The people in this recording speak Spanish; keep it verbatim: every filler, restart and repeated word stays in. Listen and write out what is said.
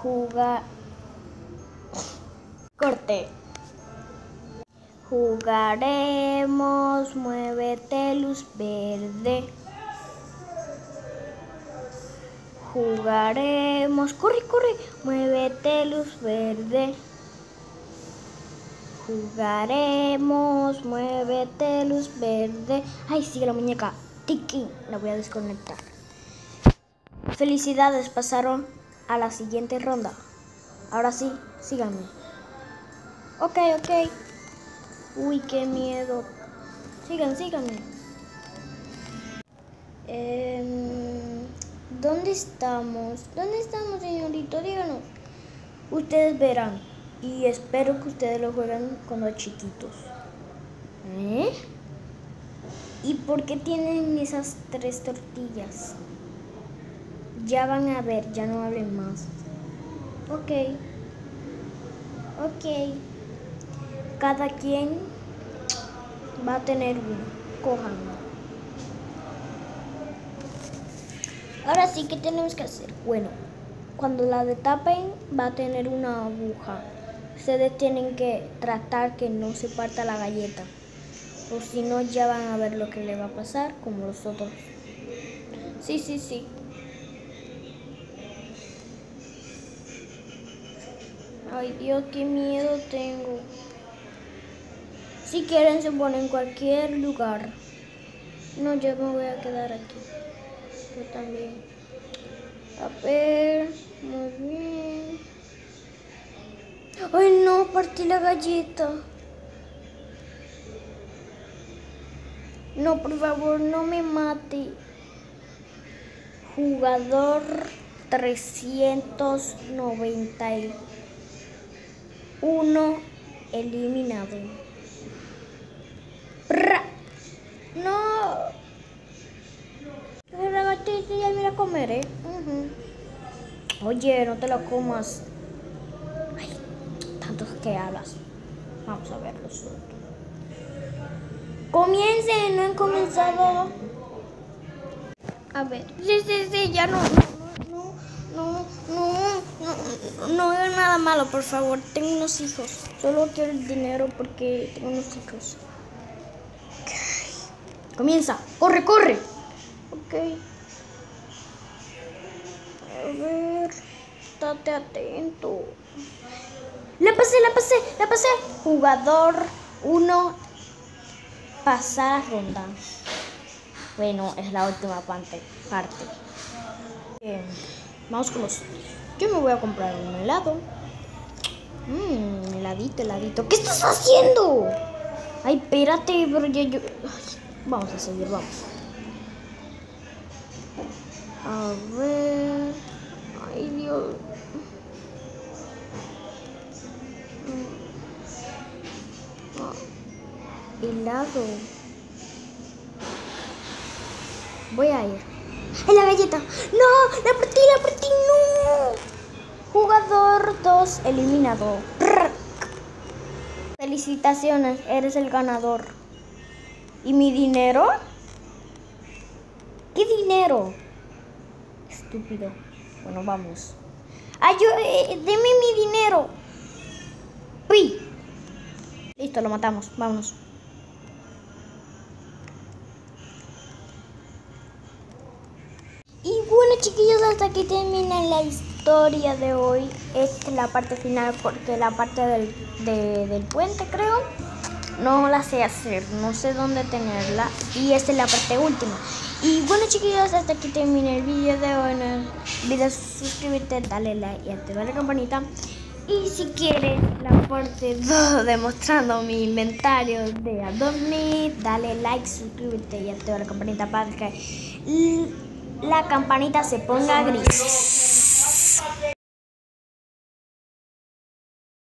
jugar. Corte. Jugaremos, muévete luz verde. Jugaremos, corre, corre, muévete luz verde. Jugaremos, muévete luz verde. Ay, sigue la muñeca. Tiki, la voy a desconectar. Felicidades, pasaron a la siguiente ronda. Ahora sí, síganme. Ok, ok. Uy, qué miedo. Sigan, síganme. Eh, ¿Dónde estamos? ¿Dónde estamos, señorito? Díganos. Ustedes verán. Y espero que ustedes lo jueguen cuando chiquitos. ¿Eh? ¿Y por qué tienen esas tres tortillas? Ya van a ver, ya no hablen más. Ok. Ok. Cada quien va a tener uno. Cójanlo. Ahora sí, ¿qué tenemos que hacer? Bueno, cuando la destapen va a tener una aguja. Ustedes tienen que tratar que no se parta la galleta. O si no, ya van a ver lo que le va a pasar como los otros. Sí, sí, sí. Ay, Dios, qué miedo tengo. Si quieren, se ponen en cualquier lugar. No, yo me voy a quedar aquí. Yo también. A ver, muy bien. Ay, no, partí la galleta. No, por favor, no me mate. Jugador trescientos noventa y uno eliminado. ¡Pra! No. La gatita ya me la comeré. Uh-huh. Oye, no te la comas. Ay, tantos que hablas. Vamos a ver los otros. Comiencen, no han comenzado. A ver, sí, sí, sí, ya no, no, no, no, no, no, no hagan nada malo, por favor. Tengo unos hijos. Solo quiero el dinero porque tengo unos hijos. Okay. Comienza, corre, corre. Ok. A ver, estate atento. La pasé, la pasé, la pasé. Jugador uno, pasar ronda. Bueno, es la última parte. parte. Bien, vamos con los... Yo me voy a comprar un helado. Mmm, heladito, heladito. ¿Qué estás haciendo? Ay, espérate, pero ya yo... Ay, vamos a seguir, vamos. A ver... Ay, Dios. Ah, helado. Voy a ir. ¡En la galleta! ¡No! ¡La partí, la partí! ¡No! Jugador dos eliminado. Felicitaciones, eres el ganador. ¿Y mi dinero? ¿Qué dinero? Estúpido. Bueno, vamos. ¡Ay, yo! Eh, ¡Deme mi dinero! ¡Pi! Listo, lo matamos. Vámonos. Y bueno, chiquillos, hasta aquí termina la historia de hoy. Esta es la parte final porque la parte del, de, del puente, creo, no la sé hacer, no sé dónde tenerla. Y esta es la parte última. Y bueno, chiquillos, hasta aquí termina el vídeo de hoy. No olvides suscribirte, dale like y activar la campanita. Y si quieres la parte dos demostrando mi inventario de Adobe, dale like, suscríbete y activa la campanita para que la campanita se ponga gris.